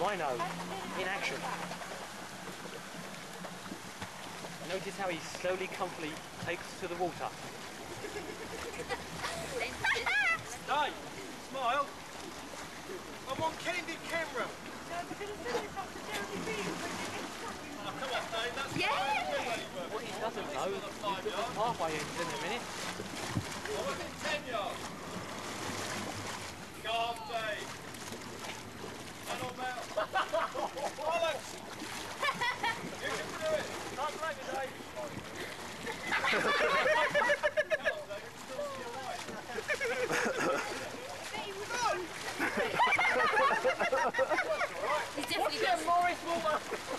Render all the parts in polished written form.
rhino in action. Notice how he slowly, comfortably takes to the water. Hey, smile. I'm on candid camera. No, we're going to send this up to Jeremy Bean. Oh, come on, Dave. That's what he doesn't know. He's got the pathway in a minute. I'm within 10 yards. Calm, Dave. And on out. Alex! You can do it. Can't drag it, Dave. Come on, Dave. It's still to your right. He's definitely got Morris Water.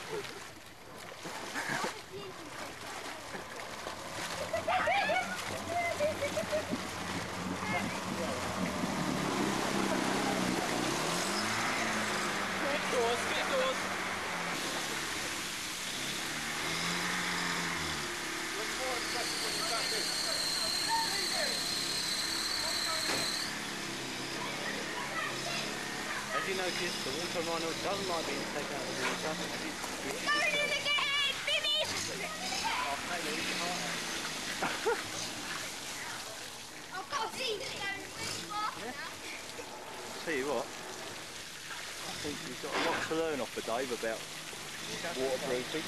Get doors, get doors. Look more impressive when you're back in. As you notice, the water rhino doesn't like being taken out of the water. Going in again! Finish! I've got to see this going really fast now. Tell you what, I think you've got a lot to learn off of Dave about waterproofing.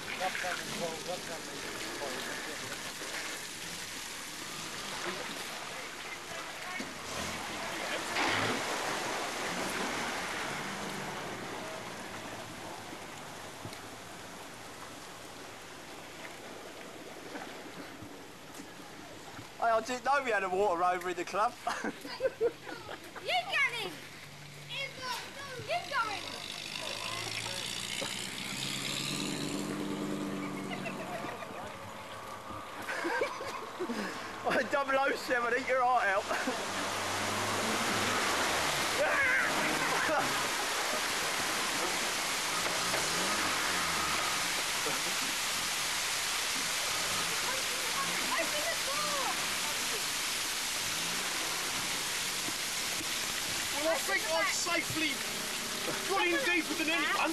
I didn't know we had a water rover in the club. You going! You going! On 007, eat your heart out. Open the door! Well, I think I've safely got in deeper than anyone.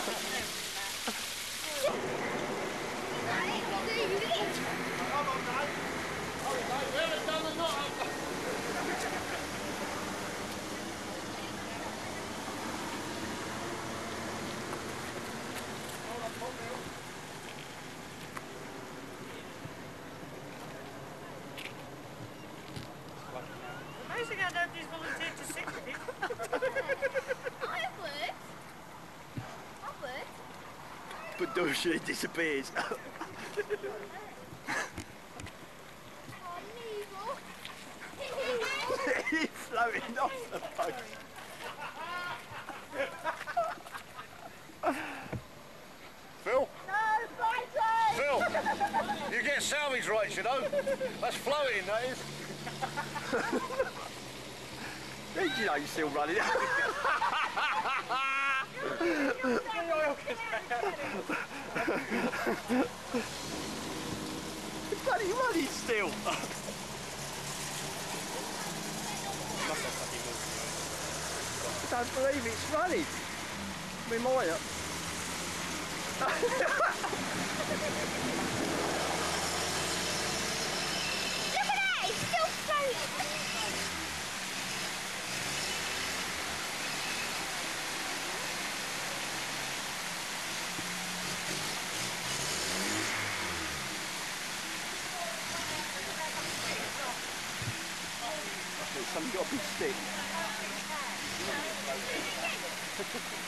Come on, Dave. We haven't done the knot up. Hold on, pop me. Amazing how nobody's volunteered to sit with him. I would. I would. But Dusha disappears. Oh, Neevil. He's floating off the boat. Phil? No, Brighton! Phil! You get salvage rights, you know. That's floating, that is. Did you know you're still running? It's bloody running still. I don't believe it's running. We might have. Look at that! It's still floating! Something's got a big stick.